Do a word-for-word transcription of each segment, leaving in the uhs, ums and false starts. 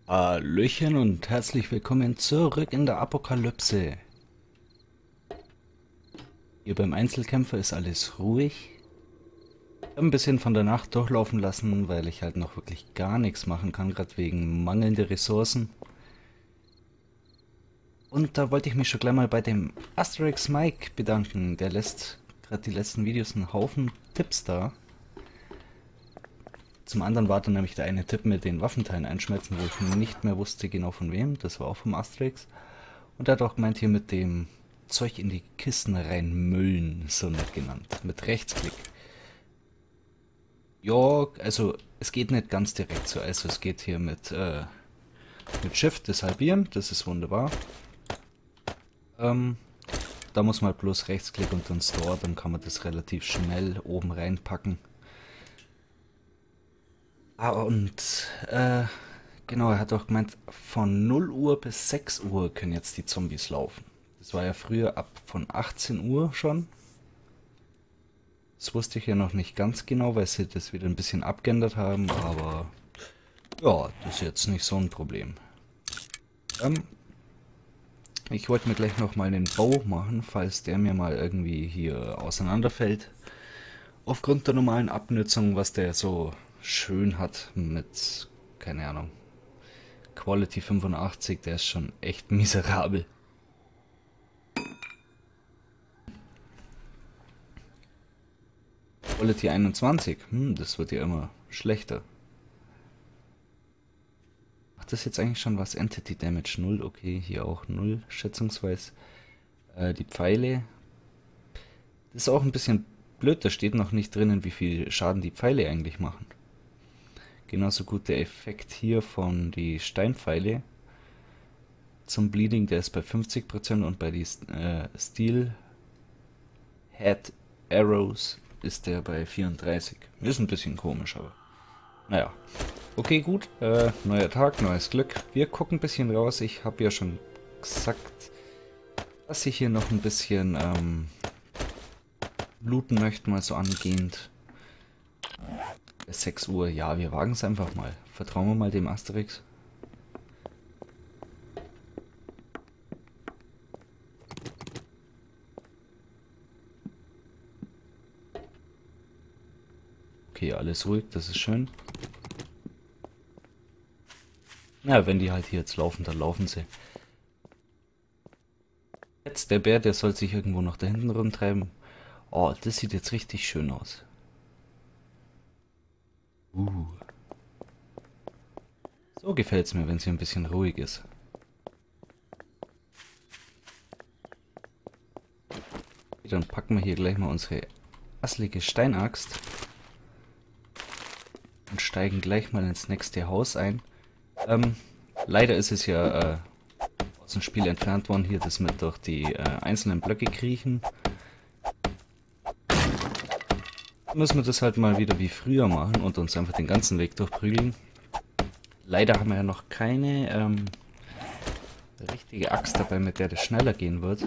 Hallöchen und herzlich willkommen zurück in der Apokalypse. Hier beim Einzelkämpfer ist alles ruhig. Ich habe ein bisschen von der Nacht durchlaufen lassen, weil ich halt noch wirklich gar nichts machen kann, gerade wegen mangelnder Ressourcen. Und da wollte ich mich schon gleich mal bei dem Asterix Mike bedanken. Der lässt gerade die letzten Videos einen Haufen Tipps da. Zum anderen war dann nämlich der eine Tipp mit den Waffenteilen einschmelzen, wo ich nicht mehr wusste genau von wem. Das war auch vom Asterix. Und er hat auch gemeint, hier mit dem Zeug in die Kisten reinmüllen, so nett genannt. Mit Rechtsklick. Ja, also es geht nicht ganz direkt so. Also es geht hier mit, äh, mit Shift, das Halbieren, das ist wunderbar. Ähm, da muss man halt bloß Rechtsklick und dann Store, dann kann man das relativ schnell oben reinpacken. Ah, und äh, genau, er hat auch gemeint, von null Uhr bis sechs Uhr können jetzt die Zombies laufen. Das war ja früher ab von achtzehn Uhr schon. Das wusste ich ja noch nicht ganz genau, weil sie das wieder ein bisschen abgeändert haben, aber ja, das ist jetzt nicht so ein Problem. Ähm, ich wollte mir gleich noch mal den Bau machen, falls der mir mal irgendwie hier auseinanderfällt. Aufgrund der normalen Abnutzung, was der so schön hat mit, keine Ahnung, Quality fünfundachtzig, der ist schon echt miserabel. Quality einundzwanzig, hm, das wird ja immer schlechter. Macht das jetzt eigentlich schon was? Entity Damage null, okay, hier auch null, schätzungsweise. Äh, die Pfeile, das ist auch ein bisschen blöd, da steht noch nicht drinnen, wie viel Schaden die Pfeile eigentlich machen. Genauso gut der Effekt hier von die Steinpfeile zum Bleeding, der ist bei fünfzig Prozent und bei die äh, Steel Head Arrows ist der bei vierunddreißig. Ist ein bisschen komisch, aber naja. Okay, gut. Äh, neuer Tag, neues Glück. Wir gucken ein bisschen raus. Ich habe ja schon gesagt, dass ich hier noch ein bisschen ähm, looten möchte, mal so angehend. sechs Uhr, ja, wir wagen es einfach mal. Vertrauen wir mal dem Asterix. Okay, alles ruhig, das ist schön. Ja, wenn die halt hier jetzt laufen, dann laufen sie. Jetzt der Bär, der soll sich irgendwo noch da hinten rumtreiben. Oh, das sieht jetzt richtig schön aus. Uh. So gefällt es mir, wenn es hier ein bisschen ruhig ist. Dann packen wir hier gleich mal unsere asslige Steinaxt und steigen gleich mal ins nächste Haus ein. Ähm, leider ist es ja äh, aus dem Spiel entfernt worden, hier das mit durch die äh, einzelnen Blöcke kriechen. Müssen wir das halt mal wieder wie früher machen und uns einfach den ganzen Weg durchprügeln. Leider haben wir ja noch keine ähm, richtige Axt dabei, mit der das schneller gehen wird.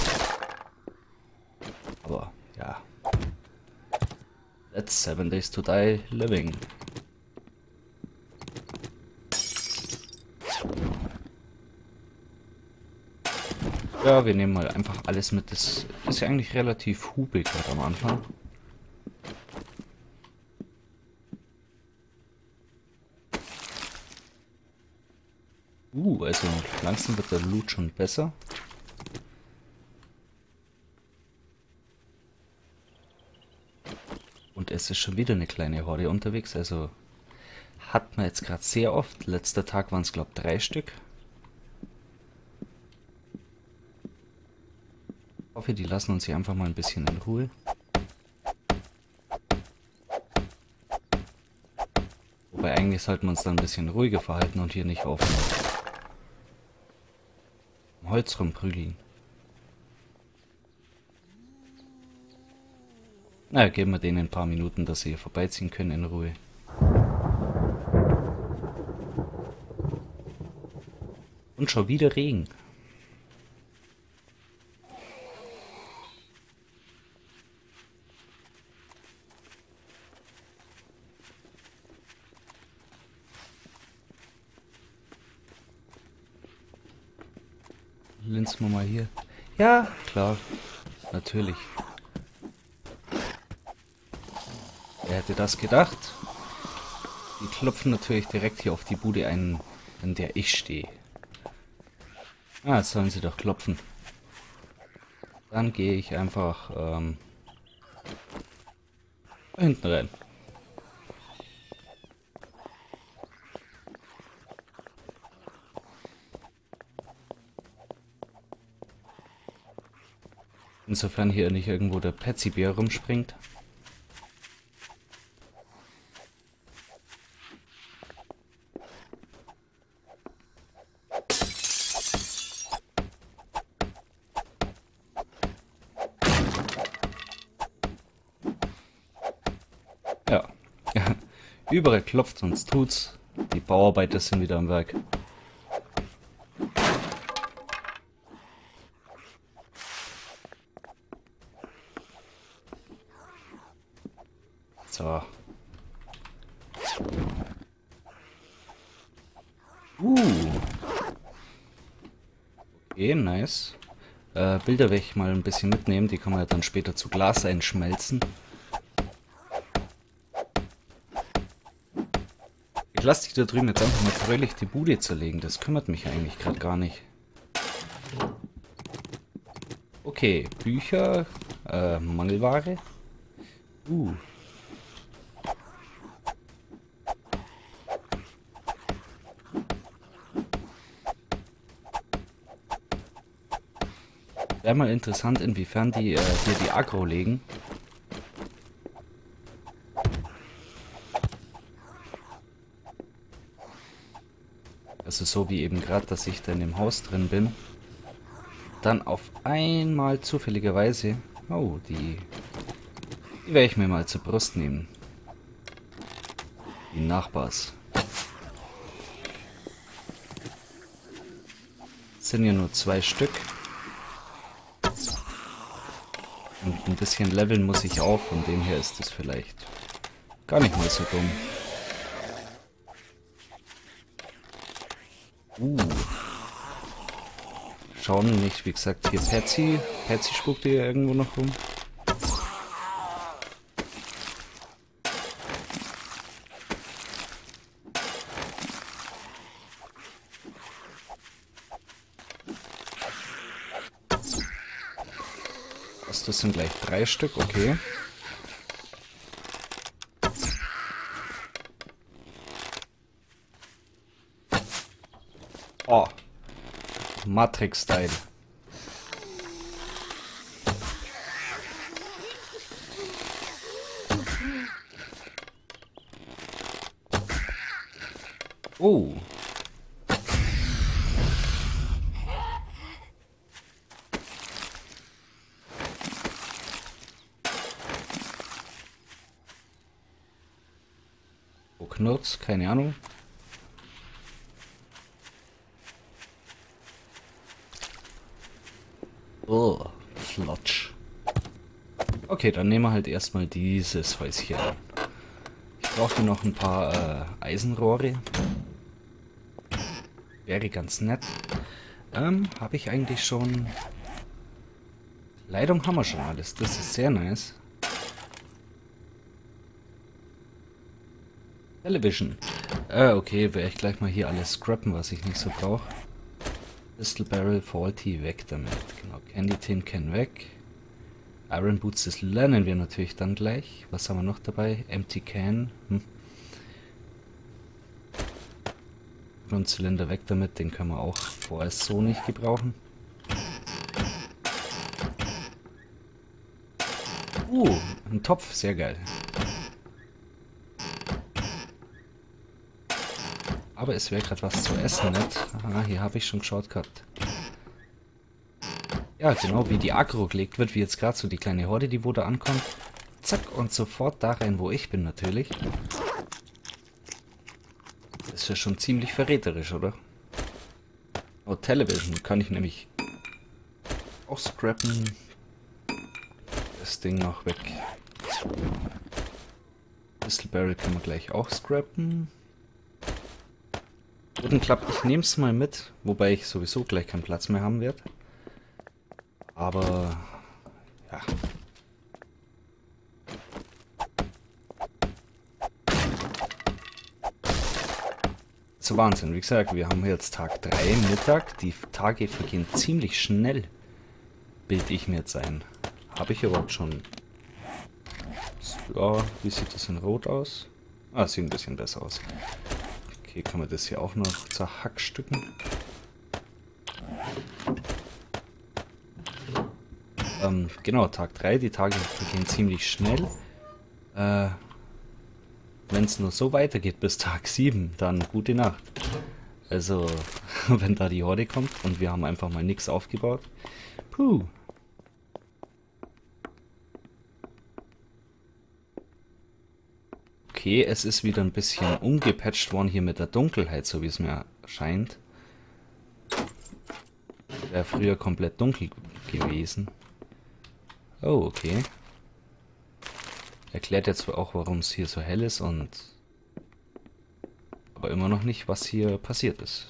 Aber ja. That's seven days to die living. Ja, wir nehmen mal einfach alles mit. Das ist ja eigentlich relativ hubig gerade am Anfang. Uh, also langsam wird der Loot schon besser. Und es ist schon wieder eine kleine Horde unterwegs, also hat man jetzt gerade sehr oft. Letzter Tag waren es glaube ich drei Stück. Ich hoffe, die lassen uns hier einfach mal ein bisschen in Ruhe. Wobei eigentlich sollten wir uns dann ein bisschen ruhiger verhalten und hier nicht auf dem Holz rumprügeln. Na ja, geben wir denen ein paar Minuten, dass sie hier vorbeiziehen können in Ruhe. Und schon wieder Regen. linsen wir mal hier. Ja, klar. Natürlich. Wer hätte das gedacht? Die klopfen natürlich direkt hier auf die Bude ein, an der ich stehe. Ah, jetzt sollen sie doch klopfen. Dann gehe ich einfach ähm, hinten rein. Insofern hier nicht irgendwo der Petsy-Bär rumspringt. Ja, überall klopft, sonst tut's. Die Bauarbeiter sind wieder am Werk. So. Uh. Okay, nice. Äh, Bilder werde ich mal ein bisschen mitnehmen. Die kann man ja dann später zu Glas einschmelzen. Ich lasse dich da drüben jetzt einfach mal fröhlich die Bude zerlegen. Das kümmert mich eigentlich gerade gar nicht. Okay, Bücher, äh, Mangelware. Uh. Wäre mal interessant, inwiefern die äh, hier die Agro legen. Also so wie eben gerade, dass ich da in dem Haus drin bin. Dann auf einmal zufälligerweise... Oh, die... Die werde ich mir mal zur Brust nehmen. Die Nachbars. Es sind ja nur zwei Stück. Und ein bisschen leveln muss ich auch, von dem her ist es vielleicht gar nicht mal so dumm. Uh. Schauen nicht, wie gesagt, hier Patsy. Patsy spuckt hier irgendwo noch rum. Das sind gleich drei Stück, okay. Oh. Matrix-Style. Oh. Wo knurrt's? Keine Ahnung. Oh, Flotsch. Okay, dann nehmen wir halt erstmal dieses Häuschen. Ich brauche noch ein paar äh, Eisenrohre. Wäre ganz nett. Ähm, habe ich eigentlich schon... Leitung haben wir schon alles. Das ist sehr nice. Television. Äh, okay, werde ich gleich mal hier alles scrappen, was ich nicht so brauche. Pistol Barrel, Faulty, weg damit. Genau, Candy Tin Can weg. Iron Boots, das lernen wir natürlich dann gleich. Was haben wir noch dabei? Empty Can. Hm. Grundzylinder weg damit, den können wir auch vorerst so nicht gebrauchen. Uh, ein Topf, sehr geil. Aber es wäre gerade was zu essen, nicht? Aha, hier habe ich schon geschaut gehabt. Ja, genau, wie die Agro gelegt wird, wie jetzt gerade so die kleine Horde, die wo da ankommt. Zack, und sofort da rein, wo ich bin natürlich. Das ist ja schon ziemlich verräterisch, oder? Oh, Television kann ich nämlich auch scrappen. Das Ding noch weg. Pistol Barrel können wir gleich auch scrappen. Guten Klapp, ich nehme es mal mit, wobei ich sowieso gleich keinen Platz mehr haben werde. Aber ja. So Wahnsinn, wie gesagt, wir haben jetzt Tag drei, Mittag. Die Tage vergehen ziemlich schnell, bilde ich mir jetzt ein. Habe ich überhaupt schon... Ja, wie sieht das in Rot aus? Ah, sieht ein bisschen besser aus. Okay, kann man das hier auch noch zerhackstücken? Ähm, genau, Tag drei, die Tage vergehen ziemlich schnell. Äh... Wenn es nur so weitergeht bis Tag sieben, dann gute Nacht. Also, wenn da die Horde kommt und wir haben einfach mal nichts aufgebaut. Puh. Okay, es ist wieder ein bisschen umgepatcht worden hier mit der Dunkelheit, so wie es mir scheint. Wäre früher komplett dunkel gewesen. Oh, okay. Erklärt jetzt auch, warum es hier so hell ist und aber immer noch nicht, was hier passiert ist.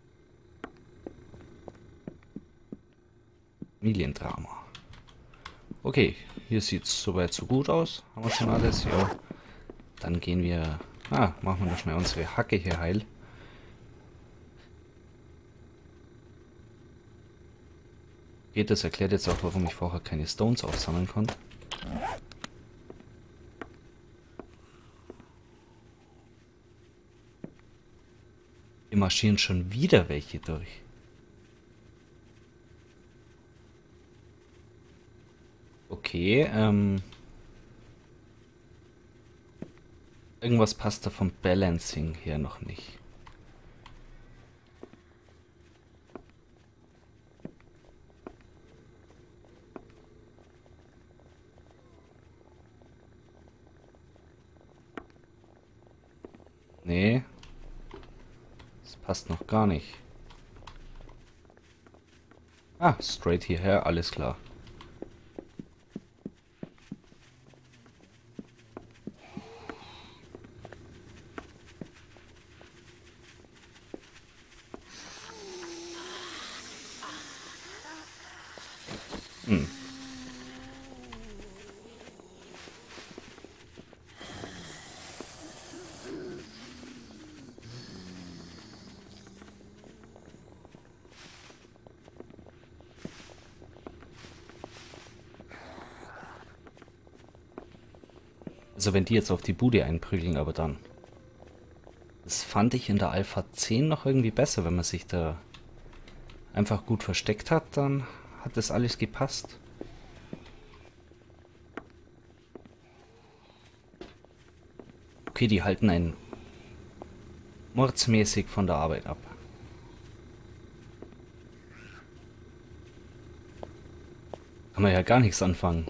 Familiendrama. Okay, hier sieht es soweit so gut aus. Haben wir schon alles? Ja. Dann gehen wir... Ah, machen wir noch schnell unsere Hacke hier heil. Okay, das erklärt jetzt auch, warum ich vorher keine Stones aufsammeln konnte. Hier marschieren schon wieder welche durch. Okay, ähm... irgendwas passt da vom Balancing her noch nicht. Nee. Das passt noch gar nicht. Ah, straight hierher, alles klar. Hm. Also wenn die jetzt auf die Bude einprügeln, aber dann. Das fand ich in der Alpha zehn noch irgendwie besser, wenn man sich da einfach gut versteckt hat, dann hat das alles gepasst. Okay, die halten einen mordsmäßig von der Arbeit ab. Kann man ja gar nichts anfangen.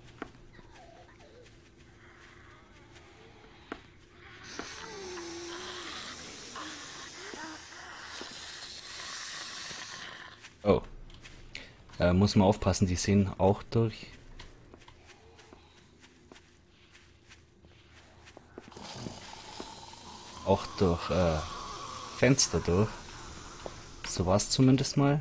Oh. Äh, muss man aufpassen, die sehen auch durch. Auch durch äh, Fenster durch. So war es zumindest mal.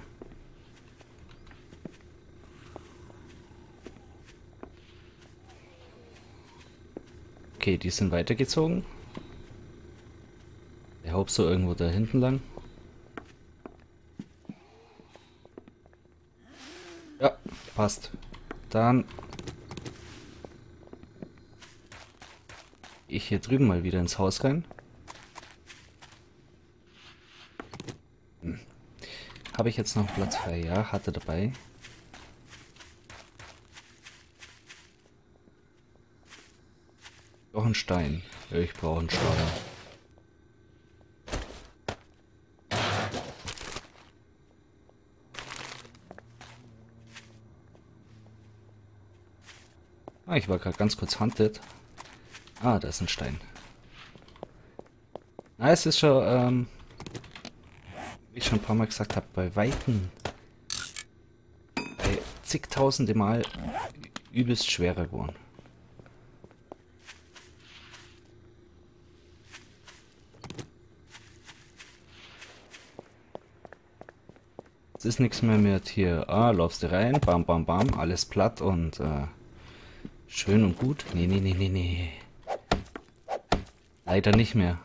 Okay, die sind weitergezogen. Der Haupt so irgendwo da hinten lang. Ja, passt. Dann gehe ich hier drüben mal wieder ins Haus rein. Hm. Habe ich jetzt noch Platz frei? Ja, hatte dabei. Doch ein Stein. Ja, ich brauche einen Steuer. Ah, ich war gerade ganz kurz hunted. Ah, da ist ein Stein. Na, es ist schon, ähm, wie ich schon ein paar Mal gesagt habe, bei Weitem, bei zigtausende Mal übelst schwerer geworden. ist nichts mehr mit hier, ah, laufst du rein, bam, bam, bam, alles platt und äh, schön und gut. Nee, nee, nee, nee, nee. Leider nicht mehr.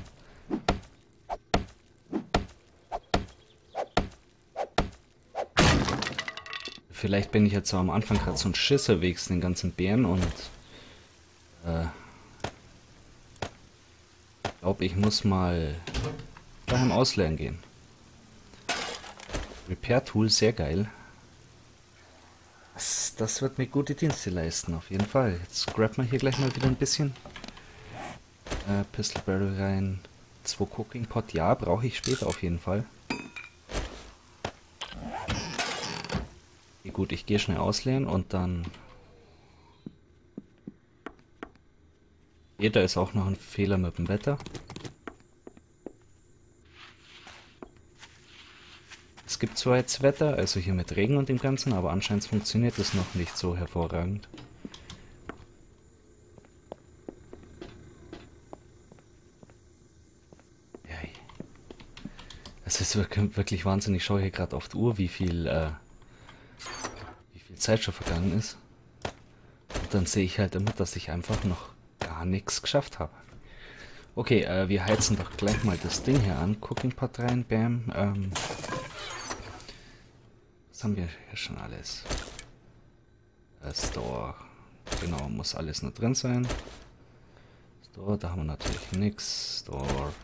Vielleicht bin ich jetzt so am Anfang gerade so ein Schisser wegen den ganzen Bären und äh, glaube, ich muss mal daheim auslernen gehen. Repair Tool, sehr geil. Das, das wird mir gute Dienste leisten, auf jeden Fall. Jetzt grab mal hier gleich mal wieder ein bisschen. Äh, Pistol Barrel rein. Zwei Cooking Pot, ja, brauche ich später auf jeden Fall. Okay, gut, ich gehe schnell ausleeren und dann... Hier, da ist auch noch ein Fehler mit dem Wetter. Es gibt zwar jetzt Wetter, also hier mit Regen und dem Ganzen, aber anscheinend funktioniert das noch nicht so hervorragend. Es ist wirklich Wahnsinn. Ich schaue hier gerade auf die Uhr, wie viel, äh, wie viel Zeit schon vergangen ist. Und dann sehe ich halt immer, dass ich einfach noch gar nichts geschafft habe. Okay, äh, wir heizen doch gleich mal das Ding hier an. Cooking Pot rein, bam. Ähm, was haben wir hier schon alles? Äh, Store. Genau, muss alles nur drin sein. Store, da haben wir natürlich nichts. Store.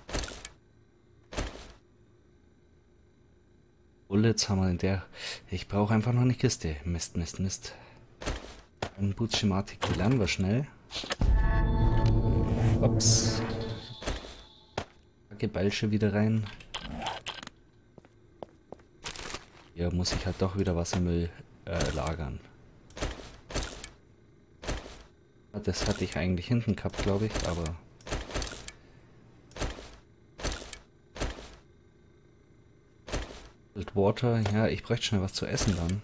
Bullets haben wir in der... Ich brauche einfach noch eine Kiste. Mist, Mist, Mist. Eine Bootschematik, die lernen wir schnell. Ups. Gebalsche wieder rein. Hier muss ich halt doch wieder was im Müll äh, lagern. Das hatte ich eigentlich hinten gehabt, glaube ich, aber... Cold Water, ja, ich bräuchte schnell was zu essen dann.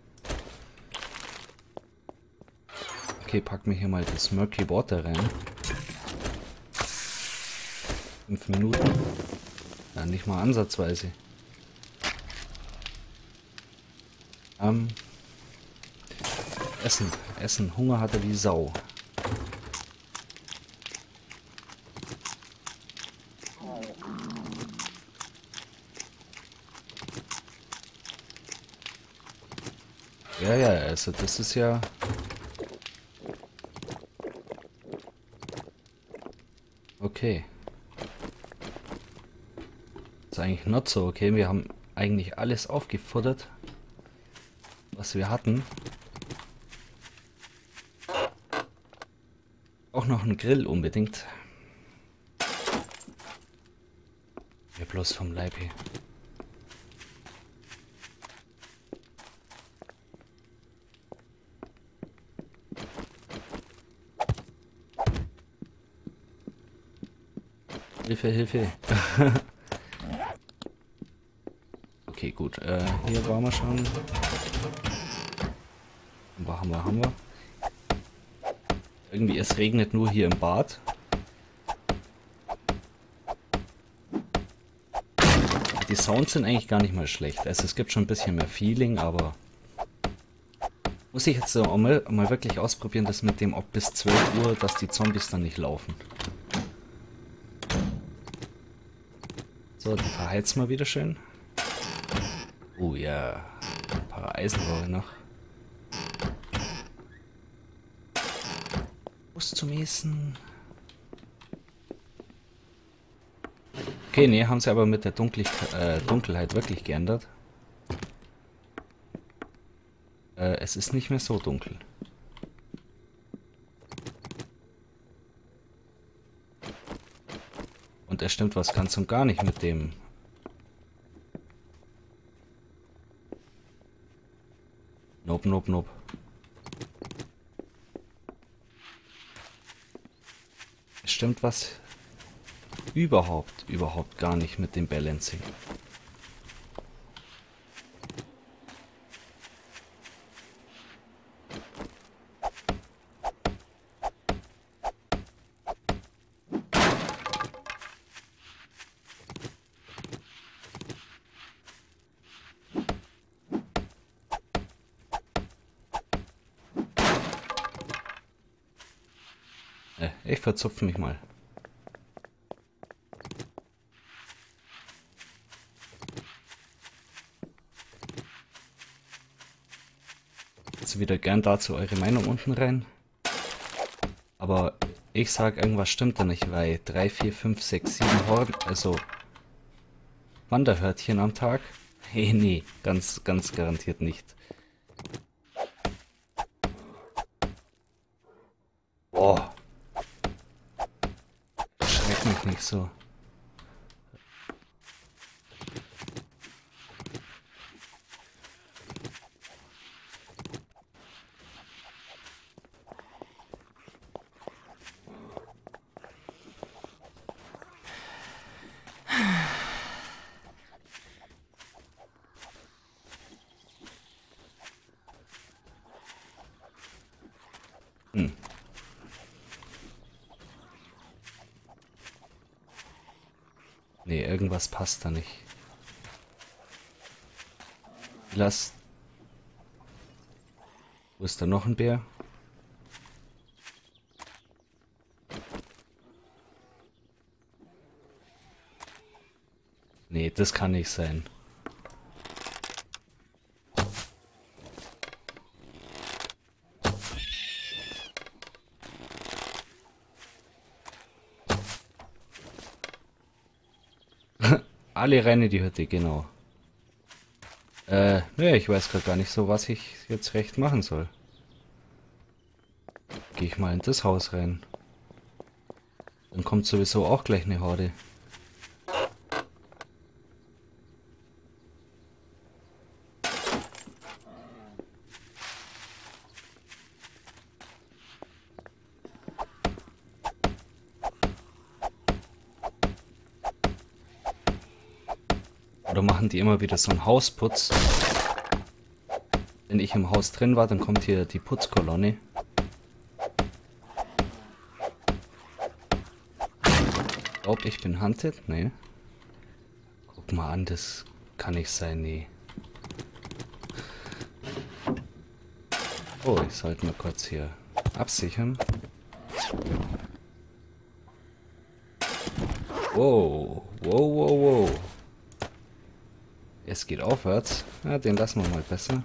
Okay, pack mir hier mal das Murky Water rein. Fünf Minuten. Ja, nicht mal ansatzweise. Ähm, Essen, Essen. Hunger hatte wie Sau. Ja, ja, also das ist ja... Okay. Das ist eigentlich not so okay. Wir haben eigentlich alles aufgefuttert, was wir hatten. Auch noch ein Grill unbedingt. Ja, bloß vom Leib her. Hilfe, Hilfe. Okay, gut. Äh, hier waren wir schon. Wo haben wir, haben wir? Irgendwie, es regnet nur hier im Bad. Die Sounds sind eigentlich gar nicht mal schlecht. Also es gibt schon ein bisschen mehr Feeling, aber... Muss ich jetzt so mal, mal wirklich ausprobieren, das mit dem ob bis zwölf Uhr, dass die Zombies dann nicht laufen. So, die verheizen wir wieder schön. Oh ja, ein paar Eisenrohre noch. Muss zum Essen. Okay, nee, haben sie aber mit der Dunklig äh, Dunkelheit wirklich geändert. Äh, es ist nicht mehr so dunkel. Und es stimmt was ganz und gar nicht mit dem... Nope, nope, nope. Es stimmt was überhaupt, überhaupt gar nicht mit dem Balancing. Äh, ich verzupfe mich mal. Also wieder gern dazu eure Meinung unten rein. Aber ich sag, irgendwas stimmt da nicht, weil drei, vier, fünf, sechs, sieben Horden, also Wanderhörtchen am Tag? Hey, nee, ganz, ganz garantiert nicht. Boah. Schreck mich nicht so. Hm. Nee, irgendwas passt da nicht. Lass. Wo ist da noch ein Bär? Nee, das kann nicht sein. Alle rein in die Hütte, genau. Äh, ne, ich weiß gerade gar nicht so, was ich jetzt recht machen soll. Gehe ich mal in das Haus rein. Dann kommt sowieso auch gleich eine Horde. Oder machen die immer wieder so einen Hausputz? Wenn ich im Haus drin war, dann kommt hier die Putzkolonne. Ich glaube, ich bin hunted? Nee. Guck mal an, das kann nicht sein, nee. Oh, ich sollte mal kurz hier absichern. Wow, wow, wow, wow. Es geht aufwärts. Ja, den lassen wir mal besser.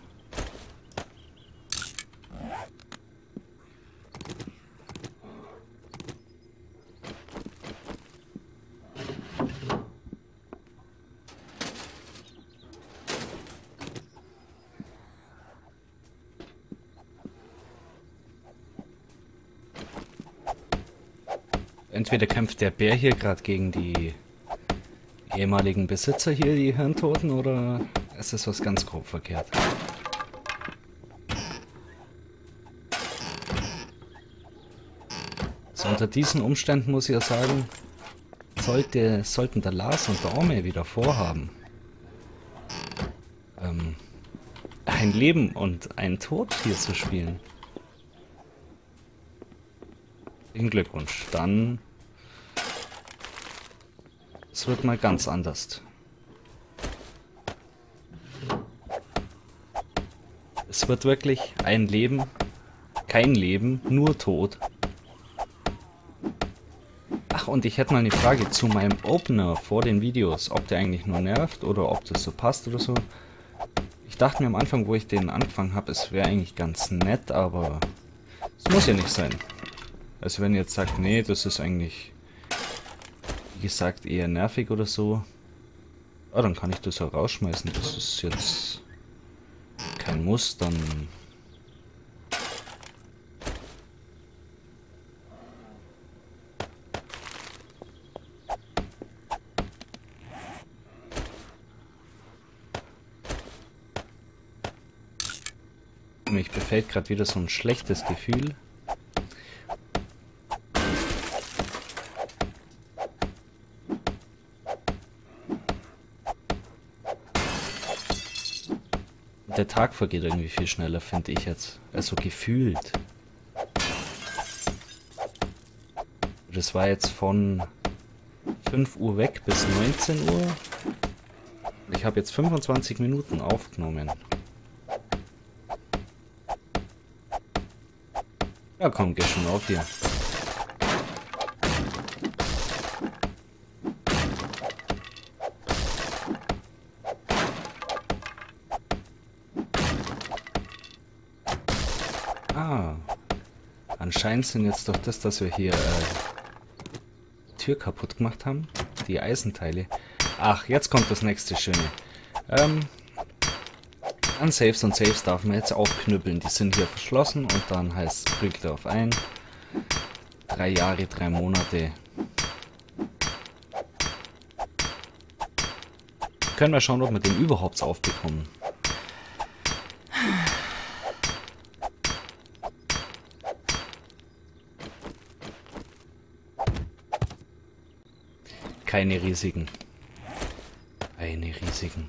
Entweder kämpft der Bär hier gerade gegen die ehemaligen Besitzer hier, die Hirntoten, oder es ist was ganz grob verkehrt. So, unter diesen Umständen muss ich ja sagen, sollte, sollten der Lars und der Orme wieder vorhaben, ähm, ein Leben und ein Tod hier zu spielen. Herzlichen Glückwunsch. Dann es wird mal ganz anders. Es wird wirklich ein Leben, kein Leben, nur Tod. Ach, und ich hätte mal eine Frage zu meinem Opener vor den Videos, ob der eigentlich nur nervt oder ob das so passt oder so. Ich dachte mir am Anfang, wo ich den angefangen habe, es wäre eigentlich ganz nett, aber es muss ja nicht sein. Also wenn ihr jetzt sagt, nee, das ist eigentlich, wie gesagt, eher nervig oder so, ja, dann kann ich das auch rausschmeißen. Das ist jetzt kein Muss, dann mich befällt gerade wieder so ein schlechtes Gefühl. Der Tag vergeht irgendwie viel schneller, finde ich jetzt. Also gefühlt. Das war jetzt von fünf Uhr weg bis neunzehn Uhr. Ich habe jetzt fünfundzwanzig Minuten aufgenommen. Ja komm, geh schon auf hier. Anscheinend sind jetzt durch das, dass wir hier äh, die Tür kaputt gemacht haben, die Eisenteile. Ach, jetzt kommt das nächste Schöne. Ähm, an Safes und Safes darf man jetzt aufknüppeln. Die sind hier verschlossen und dann heißt es prügelt darauf ein. Drei Jahre, drei Monate. Können wir schauen, ob wir den überhaupt aufbekommen. Keine Risiken. Keine Risiken.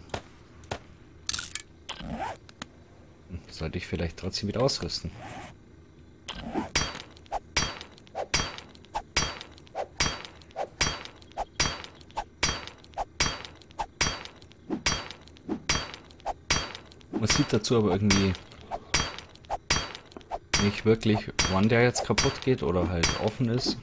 Sollte ich vielleicht trotzdem wieder ausrüsten. Man sieht dazu aber irgendwie nicht wirklich, wann der jetzt kaputt geht oder halt offen ist.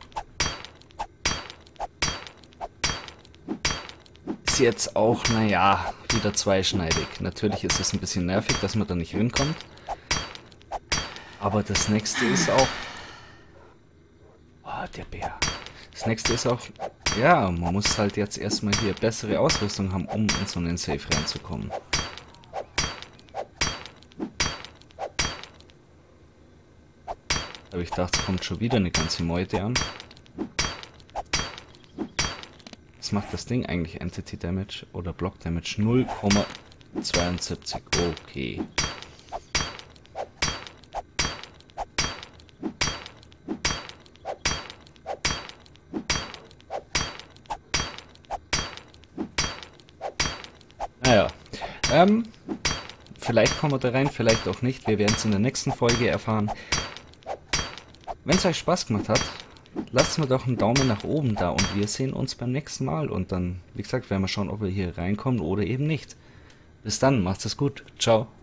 Ist jetzt auch, naja, wieder zweischneidig. Natürlich ist es ein bisschen nervig, dass man da nicht hinkommt. Aber das nächste ist auch... Oh, der Bär. Das nächste ist auch... Ja, man muss halt jetzt erstmal hier bessere Ausrüstung haben, um in so einen Safe reinzukommen. Aber ich dachte, es kommt schon wieder eine ganze Meute an. Was macht das Ding eigentlich? Entity Damage oder Block Damage? null Komma zweiundsiebzig. Okay. Naja. Ähm, vielleicht kommen wir da rein, vielleicht auch nicht. Wir werden es in der nächsten Folge erfahren. Wenn es euch Spaß gemacht hat, lasst mir doch einen Daumen nach oben da und wir sehen uns beim nächsten Mal. Und dann, wie gesagt, werden wir schauen, ob wir hier reinkommen oder eben nicht. Bis dann, macht's es gut. Ciao.